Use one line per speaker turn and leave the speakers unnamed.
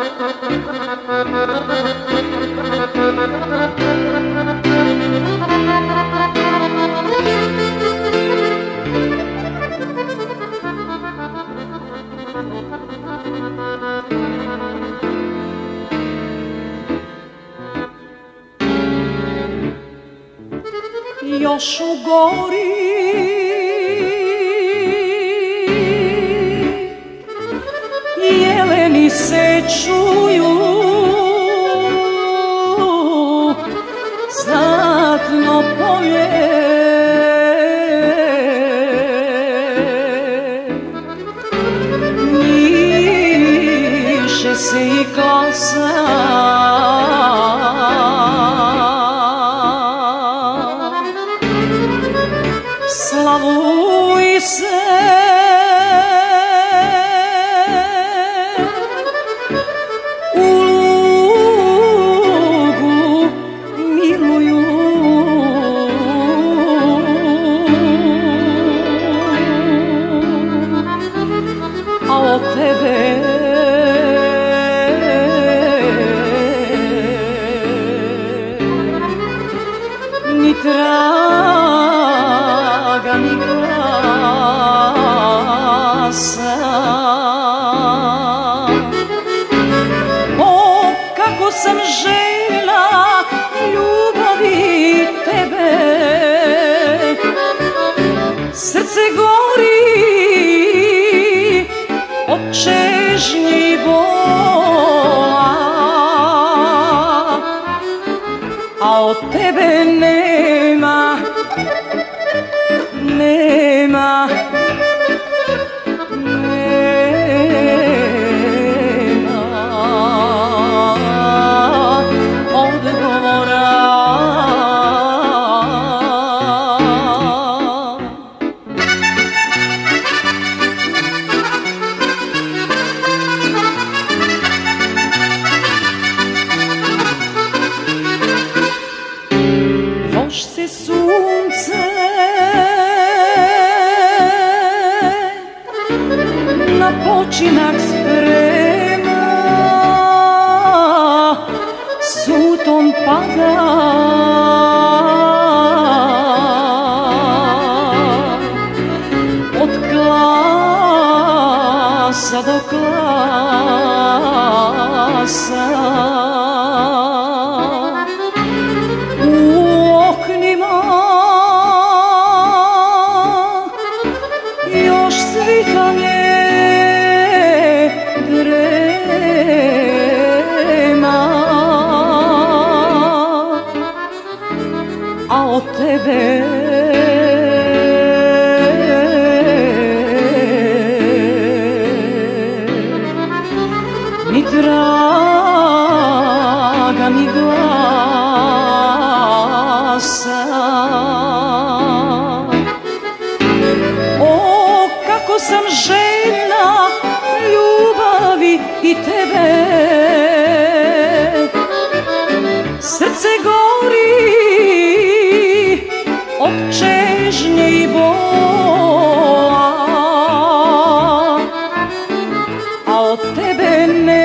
Još u gori jeleni se čuju, znatno polje, niše se i kosa, slavuj se u lugu miluju, a od tebe ni traga ni glasa. O, kako sam željna ljubavi tebe, srce gori od čežnji bola, a od tebe nema, nema, nema odgovora. Još se sunce na počinak sprema, sutom pada, od glasa do glasa. U oknima još svitanje drema, a od tebe ni traga ni glasa. O, kako sam željna ljubavi i tebe, srce gori od čežnje i bola, a od tebe ne